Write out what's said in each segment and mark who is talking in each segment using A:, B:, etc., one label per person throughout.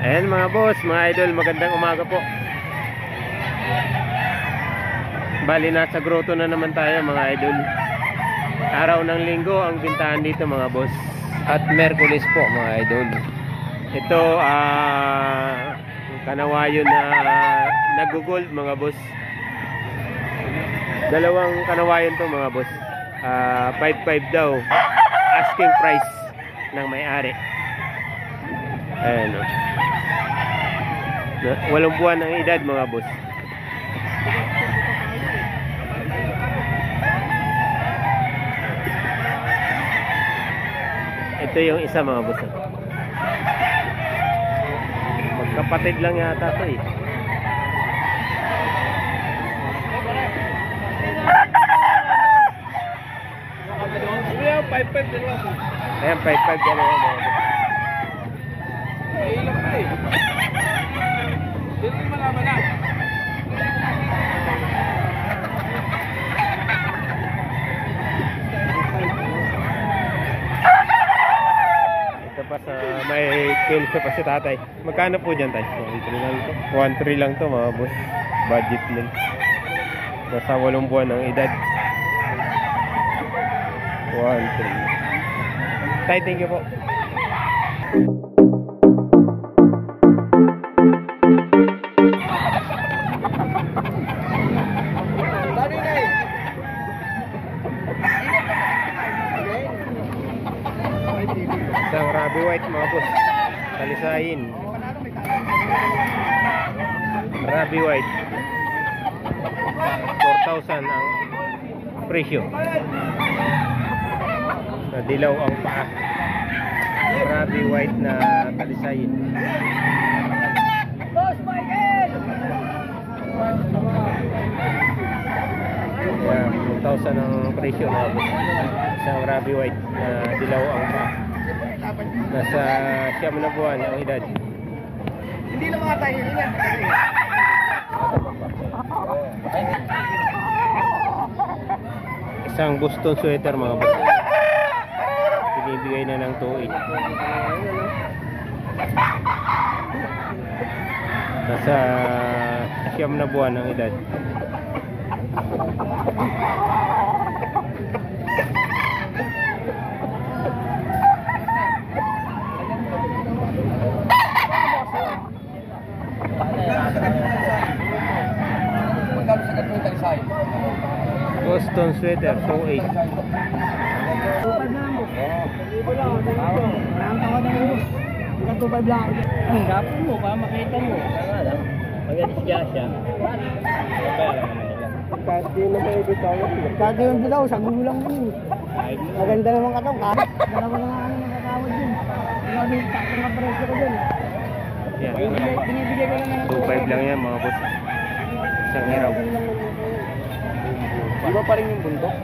A: Ayan mga boss, mga idol, magandang umaga po. Bali nasa grotto na naman tayo mga idol. Araw ng linggo ang bintahan dito mga boss. At Merkulis po mga idol. Ito kanawayon na nag-gold mga boss. Dalawang kanawayon to mga boss. 5.5 daw asking price ng may-ari. Ayan o. 8 buwan ng edad mga boss. Ito yung isa mga boss. Magkapatid lang yata ito eh. Ayan 5.5 dalawa mga boss. Ito pa sa may kilso pa si tatay. Magkano po dyan tayo? 1.3 lang to mga boss. Budget lang. Nasa 8 buwan ng edad. 1.3. Tay, thank you po. Isang Rabi White mga boss. Kalisayin. Rabi White 4,000 ang presyo. Dilaw ang paa. Rabi White na kalisayin. Boss Michael! Yeah, 4,000 ang presyo mga boss. Isang Rabi White na dilaw ang paa. Nasa 7 na buwan ang edad. Hindi lang mga tayo niya. Isang Boston sweater mga boss. Binibigay na ng 2.8. Nasa 7 na buwan ang edad. Boston sweater 2.8.
B: Gapon mo para makita mo. Mag-adisya siya.
C: Kado yung dilaw, sa gulang din. Maganda naman katong kahit. Dalawa na nga nakakawad din. Grabe, takot na presyo ko dun.
A: Yan.
C: Binibigay ko lang ng
A: 2.5 lang yan mga boss. Isang hiraw.
C: Iba pa rin yung bundok.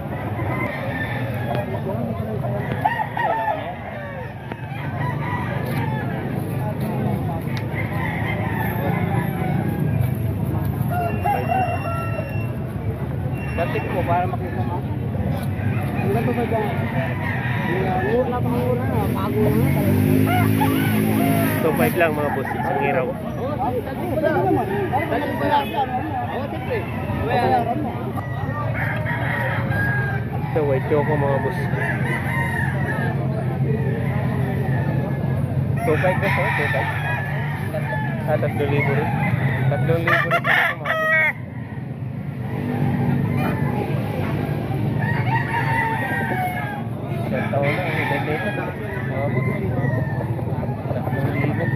B: Batik mo para makita mo.
C: Ang gato ba dyan? Mura na, bago na.
A: 2.5 lang mga boss. Isang hiraw. Ito white choco mga boss. 2.5 na po. 2.5. 3,000 rin. 3,000 rin po ito mga boss. Isang taon na. Ang edad na ito. Mga boss. 3,000.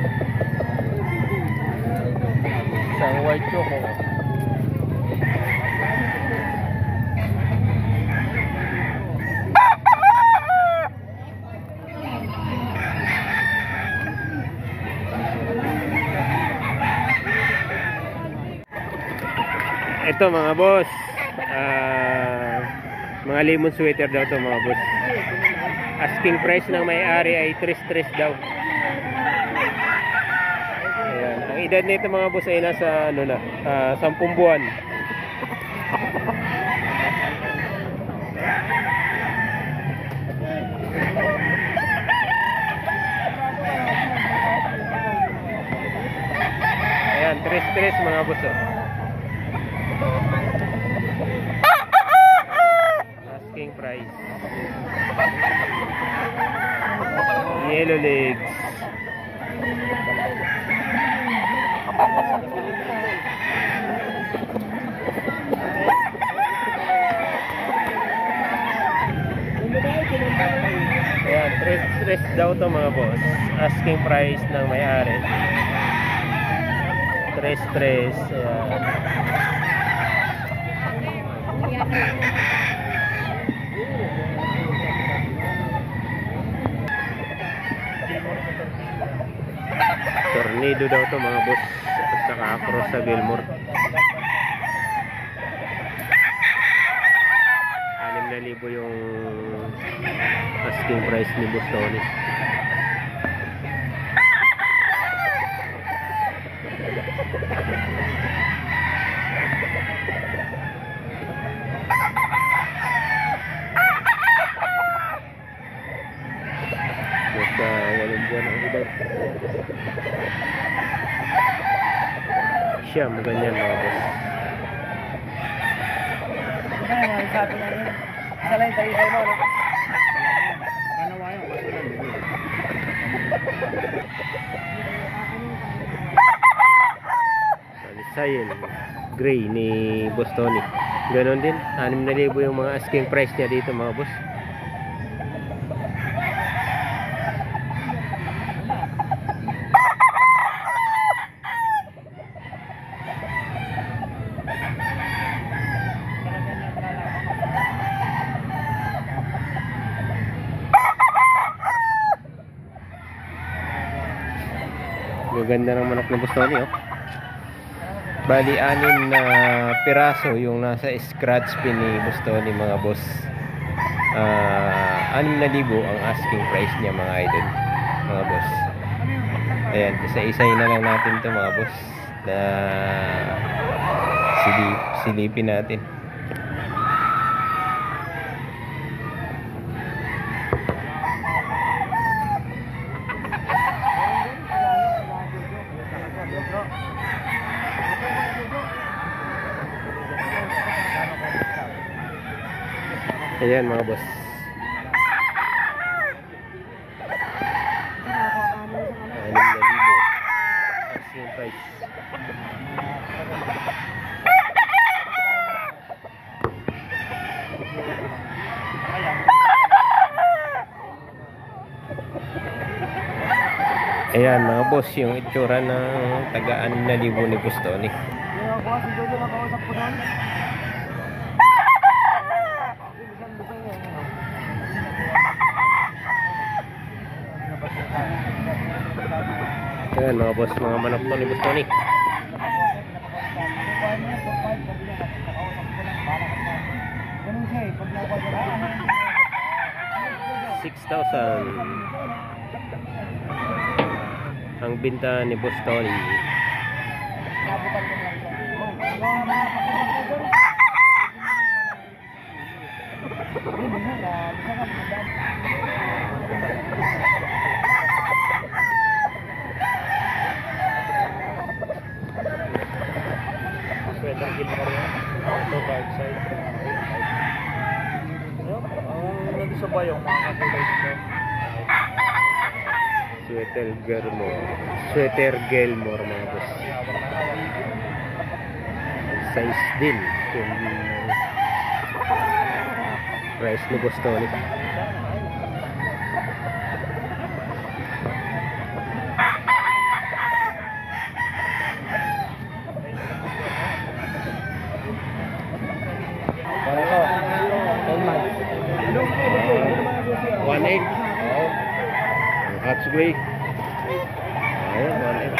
A: Isang white choco. Ito mga boss, mga lemon sweater daw to mga boss. Asking price ng may-ari ay 3.3 daw. Ayan. Ang edad nito mga boss ay nasa 10 buwan. 3-3 mga boss. Oh. Asking price. Yellow legs. Ayan, 3-3 daw to mga boss. Asking price ng may-ari. 3-3. Ayan. Tornado daw to mga boss. At saka cross sa Gilmore. 6,000 yung asking price ni Boss Tony. Basta walang buwan ang edad. Siyam, ganyan mga boss.
C: Sabi na rin. Isa lang yung tayo mo, no?
A: Salisayan gray ni Boss Tony. Ganon din, 6,000 yung mga asking price niya dito mga boss. Gaganda ng manok ni Boss Tony, oh. Bali 6 na piraso yung nasa scratch pin ni Boss Tony mga boss. 6,000 ang asking price niya mga idol, mga boss. Ayan, isa-isayin na lang natin to mga boss na silipin natin. Ayan mga boss. Asking price. Ayan mga boss, yung itsura ng tagaan na libo ni Boss Tony. Ayan mga boss, mga manok to ni Boss Tony. 6,000 ang binta ni Boss Tony. Sweater Gilmore yan. Ito dark side. Ang sa bayong mga kulay dito. Sweater Gilmore. Sweater Gilmore mga boss. Size din. Yung price ni Boss Tony.
C: Para ko, 10 months.
A: 1.8. Hats gray. Ayan, 1.8.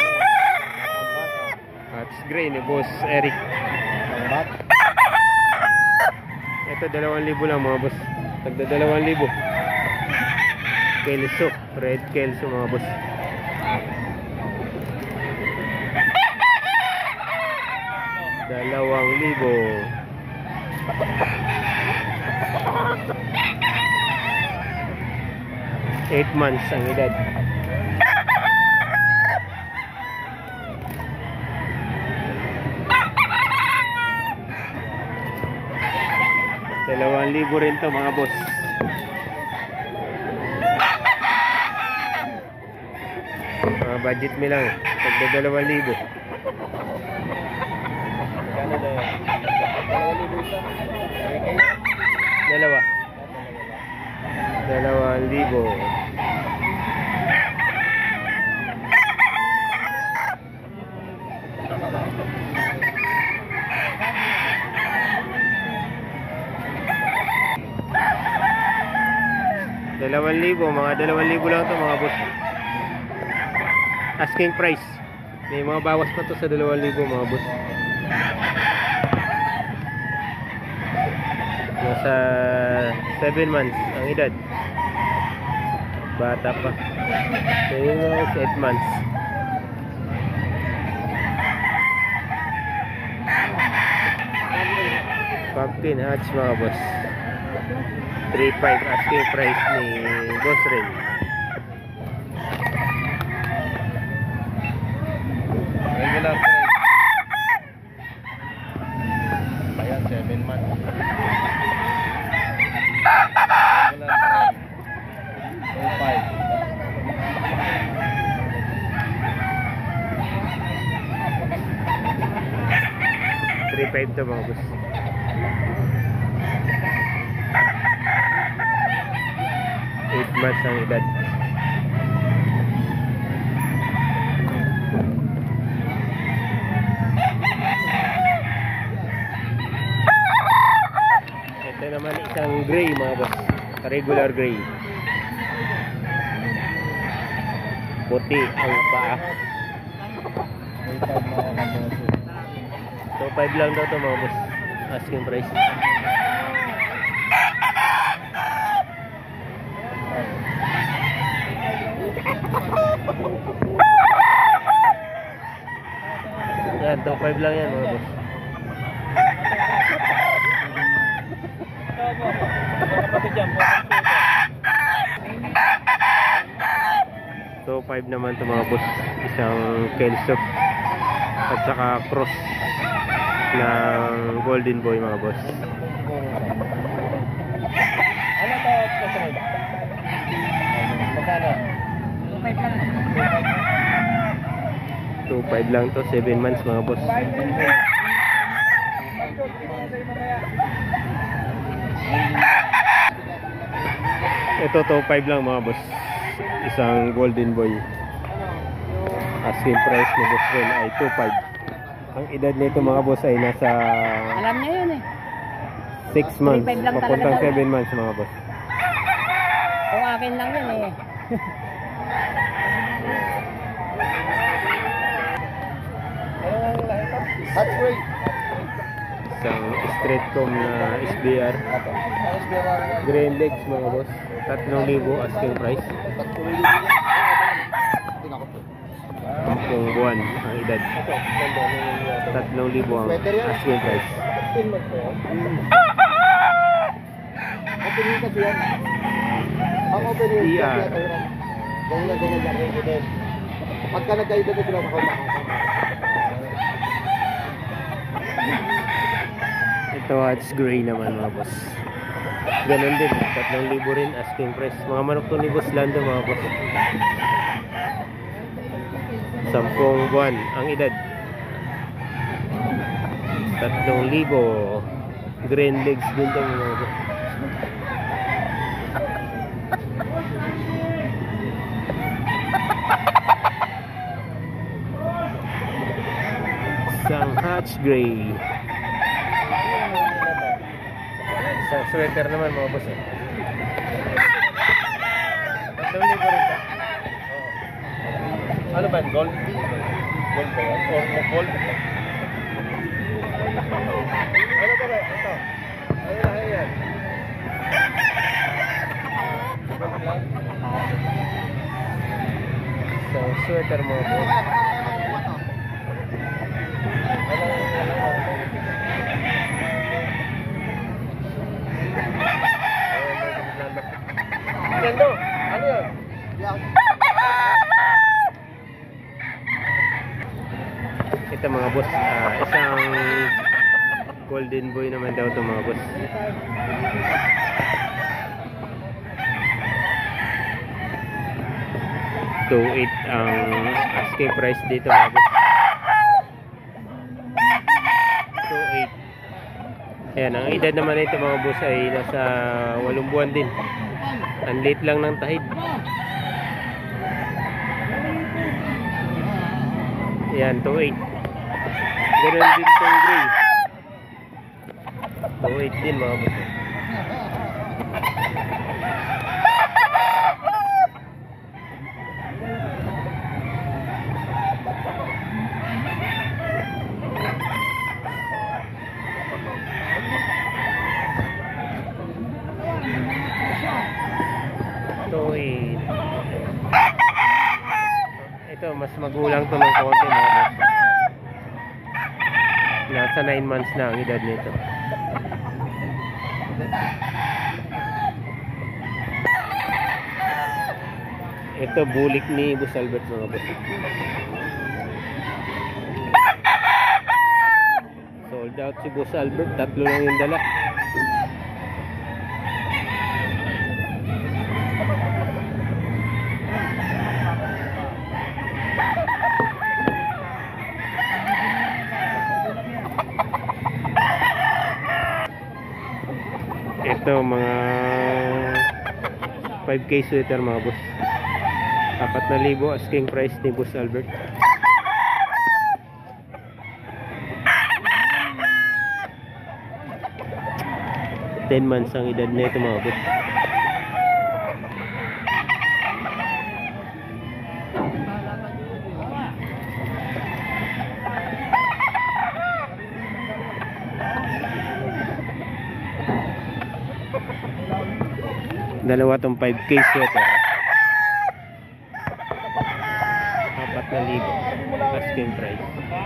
A: Hats gray ni Boss Eric. Ito 2,000 lang mga boss. Tagda 2,000. Kelso, red Kelso mga boss. $2,000. 8 months ang edad. 2,000 rin to mga boss. Mga budget mo lang. Tagda 2,000.
B: Kano na yan? 2,000 isa.
A: Dalawa. 2,000. Mga 2,000 lang to mga boss. Asking price. May mga bawas pa to sa 2,000 mga boss. Nasa 7 months ang edad. Bata pa. So yun is 8 months. Pumpkin hatch mga boss. 3,500 asking price ni Boss Ren.
B: Regular price. Ayan, 7 months. Regular price.
A: 3,500 to mga boss. Mas ang edad. Ito naman isang gray mga boss. Regular gray. Puti ang paa. 2,500 lang daw ito mga boss. Asking price. Yan, 2,500 lang yan mga boss. So 5 naman ito mga boss. Isang Kelso at saka cross ng Golden Boy mga boss.
B: Ano to? Kasunod? Magkano?
A: 2,500 lang to, 7 months mga boss. Ito 2,500 lang mga boss. Isang Golden Boy. Asking price ni Boss Ren ay 2,500. Ang edad nito mga boss ay nasa
C: Alam niya yun eh.
A: 6 months,
C: 3,500 lang
A: papuntang
C: talaga
A: 7 months mga boss.
C: Kung akin lang yun eh.
B: Hot weight.
A: Isang straight comb na SBR. Green legs mga boss. 3,000 asking price. Kung buwan ang edad. 3,000 ang asking price.
B: Opening kasi yan. Ang opening
A: SBR.
B: ganyan din. Pagka nagkaibig ko sila
A: Ito hatch gray naman mga boss. Ganon din, 3,000 rin asking price. Mga manok to ni Boss Lando mga boss. 10 buwan ang edad. 3,000. Green legs din to mga boss. Isang hatch gray. Isang sweater naman mga boss. 3,000 rin ka.
B: Ano ba? Gold? Gold ba yan? Or gold? Ano ba ba? Ito. Ano na yan?
A: Isang sweater mga boss.
B: Nando, ano yun?
A: Ito mga boss, isang Golden boy naman daw ito mga boss. $2.8 ang asking price dito mga boss. 2.8. Ayan, ang edad naman nito mga boss ay nasa 8 buwan din. Ang late lang ng tahid. Ayan, 2.8. Ganun din itong gray. 2.8 din mga boss. Ito, mas magulang to ng konti mga boss. Nasa 9 months na ang edad nito. Ito, bulik ni Boss Albert mga boss. Sold out si Boss Albert. 3 lang yung dala. Ito mga 5K sweater mga boss. 4,000 asking price ni Boss Albert. Ten months ang edad nito mga boss. Dalawa tong 5K sweater. 4,000 asking price.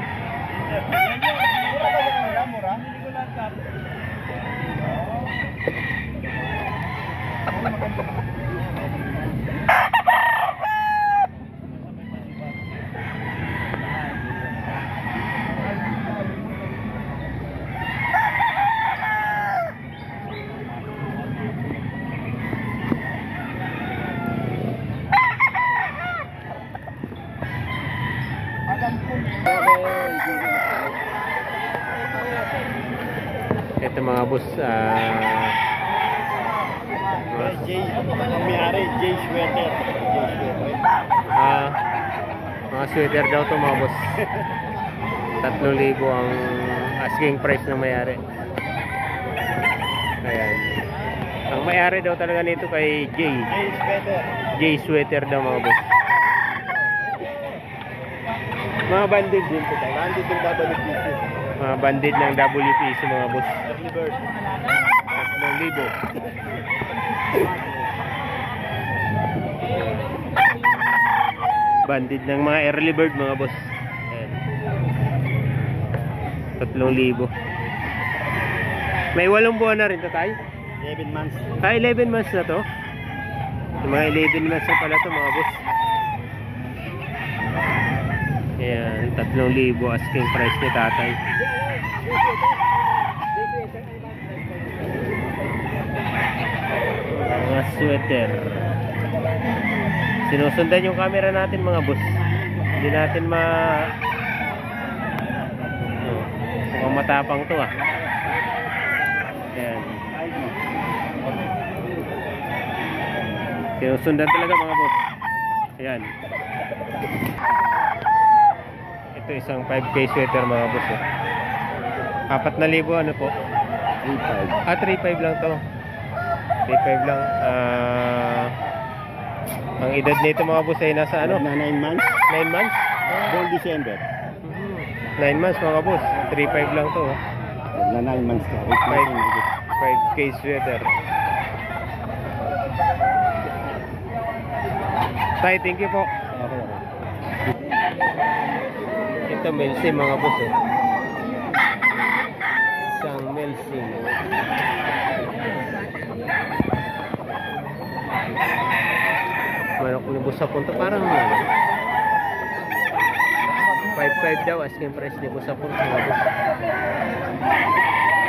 A: Ito mga boss,
B: Jay sweater.
A: mga sweater daw to mga boss. 3,000 ang asking price ng may-ari. Ayan. Ang may-ari daw talaga nito kay Jay. Jay sweater daw mga boss. Mga banded din ito tayo.
B: Bandit yung WPC.
A: Mga banded ng WPC mga boss.
B: Early bird.
A: 3,000. Banded ng mga early bird mga boss. Ayan. 3,000. May 8 buwan na rin ito tayo.
B: 11 months.
A: 11 months na to. Mga 11 months na pala to mga boss. Ayan, 3,000 asking price ni tatay. Mga sweater. Sinusundan yung camera natin mga boss. Hindi natin mukhang matapang to ah. Ayan. Sinusundan talaga mga boss. Ayan. Ito isang 5K sweater mga boss eh. 4,000 ano po?
B: 3.5.
A: 3.5 lang to. 3.5 lang. Ang edad nito mga boss ay nasa ano?
B: Na 9 months.
A: 9 months?
B: Buong December.
A: 9 months mga boss. 3.5 lang to.
B: Na 9 months ka.
A: 5K sweater. Tay, thank you po. Ito Melsi mga boss eh. Isang Melsi. Manok ni boss sa punto parang 5.5 daw asking price ni boss sa punto mga boss.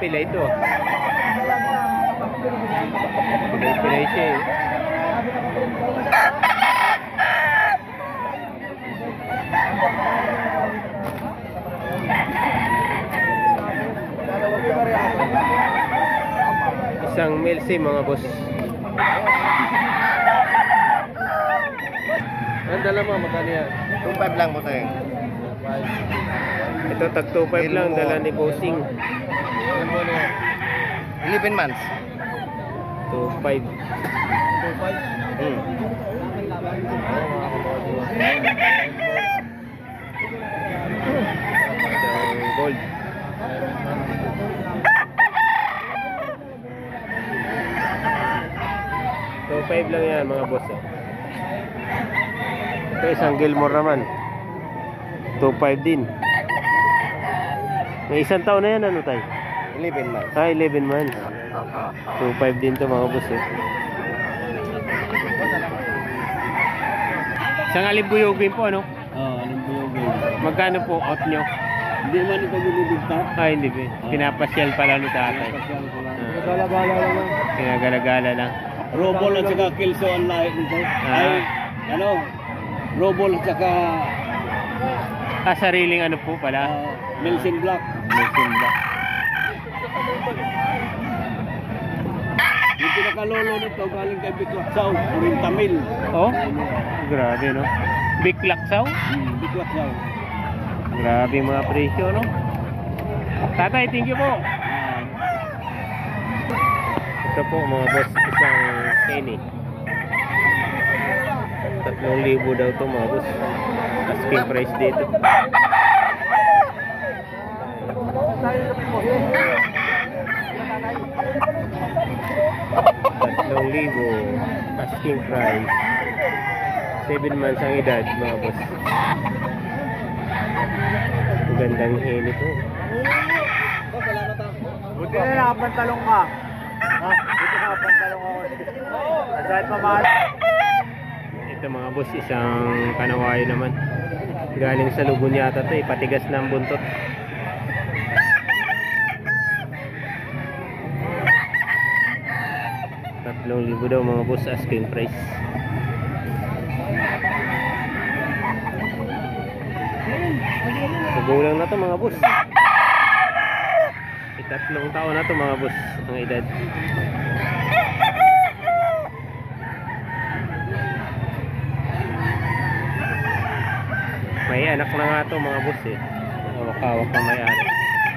A: pila ito. Pilay siya eh. Isang Melsi mga boss.
B: Ang dala mo, magkano yan?
C: 2.5 lang po tayo.
A: Ito tag 2.5 lang dala ni Bossing.
B: Ilan buwan na yan?
C: 11 months.
A: 2.5.
B: 2.5?
A: Isang gold. So 5 lang yan mga boss. Ito isang Gilmore naman. 2.5 din. May isang taon na yan ano tayo?
C: 11 months.
A: 11 months. 2.5 din to mga boss. Isang alimbuyogin po ano?
B: Oo, anong buyogin?
A: Magkano po out nyo?
B: Hindi man ito binibigta.
A: Hindi po. Pinapasyal pala ni tatay.
B: Gala-gala lang.
A: Pinagala-gala lang.
B: Robol at saka Kelso ang lahat nito. Ay, ano? Robol at saka
A: Sariling ano po pala?
B: Melsin Black.
A: Melsin Black.
B: Yung pinakalolo nito galing kay Biklaksaw, 40 mil.
A: Oh, grabe no. Big Laksaw?
B: Biklaksaw.
A: Grabe mga presyo no. Tatay, thank you po. Ito po mga boss, isang Kenny. 3,000 daw to mga boss. Asking price dito. 3,000 asking price. 7 months ang edad mga boss. Magandang heli to.
C: Buti na nakapantalong ka. Ha? Buti nakapantalong ako. Aside mamahal.
A: Ito mga boss, isang Kanawayo naman. Galing sa Lugon yata to eh. Patigas na ang buntot. ₱3,000 daw mga boss, asking price. Magulang na to mga boss. 3 taon na to mga boss ang edad. May anak na nga to mga boss eh. Hawak-hawak na may anak.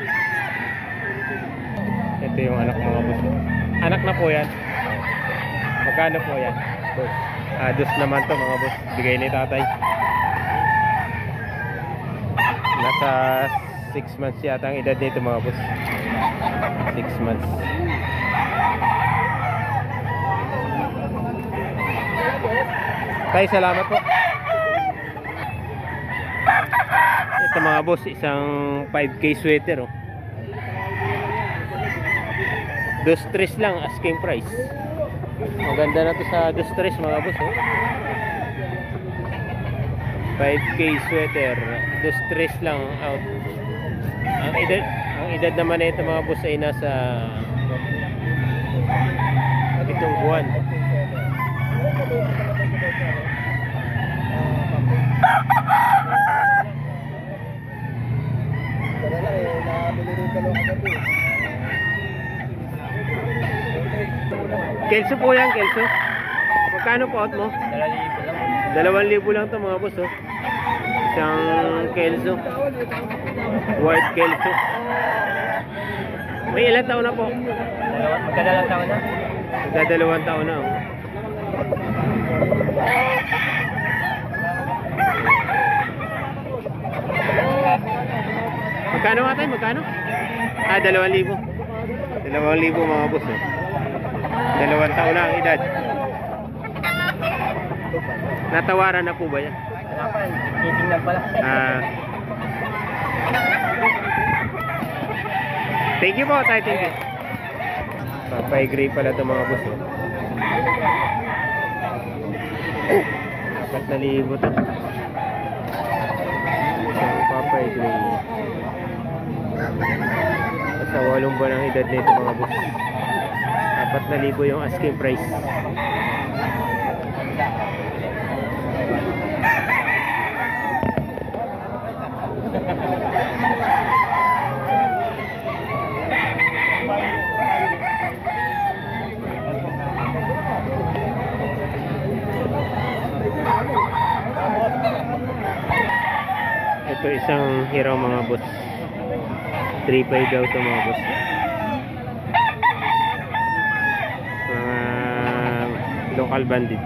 A: Ito yung anak mga boss. Anak na po yan. Magkano po yan? Dos naman to mga boss. Bigay ni tatay. Nasa 6 months yata ang edad nito mga boss. 6 months. Tay, salamat po. Ito mga boss, isang 5K sweater oh. 2-3 lang asking price. Maganda na to sa 2-3 mga boss oh. 5K sweater, 2-3 lang out. Ang edad naman nito mga boss ay nasa 7 buwan. Kelso po yan, Kelso. Magkano po out mo? 2,000 lang to mga boss oh. Isang Kelso, white Kelso. May ilang taon na po?
B: Magkadalang taon na?
A: Magdadalawang taon na oh. Magkano nga tayo? Magkano? 2,000. 2,000 mga boss oh. 2 taon na ang edad. Natawaran na po ba yan?
B: Titingnan pala.
A: Thank you po tayo, thank you. Papay gray pala ito mga boss. 4,000 ito. Isang papay gray. At Sa 8 buwan ang edad nito mga boss. 4,000 yung asking price. Ito isang hiraw mga boss. 3.5 daw ito mga boss. Mga local bandit.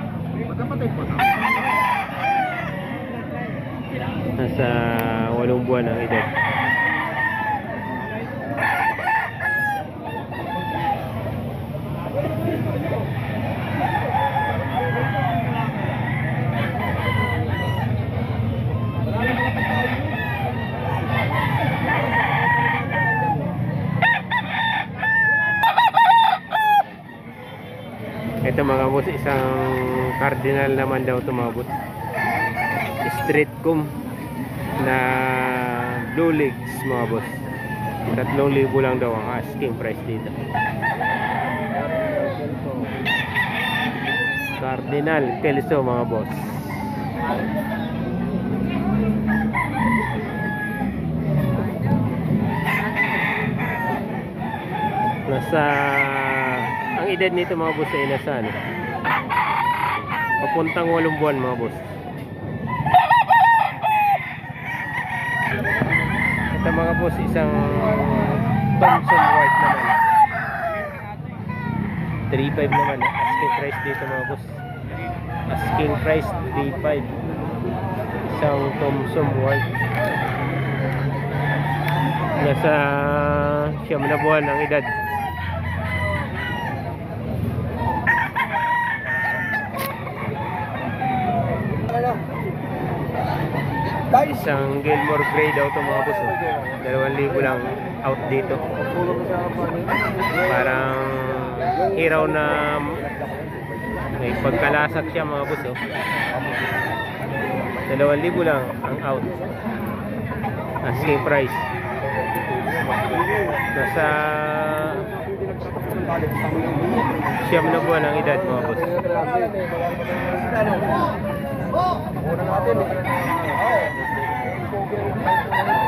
A: Nasa 8 buwan ang edad. Ito mga boss, isang cardinal naman daw ito mga boss. Street comb na blue legs mga boss. 3,000 lang daw ang asking price dito. Cardinal Kelso mga boss. Ang edad nito mga boss ay nasa ano? Papuntang 8 buwan mga boss. Ito mga boss, isang Thompson White naman. 3.5 naman. Asking price dito mga boss. Asking price 3.5. Isang Thompson White. Nasa 9 na buwan ang edad. Isang Gilmore Gray daw ito mga boss. 2,000 lang out dito. Parang hiraw na may pagkalasak siya mga boss. 2,000 lang ang out. Asking price. Nasa 9 na buwan ang edad mga boss. Una natin.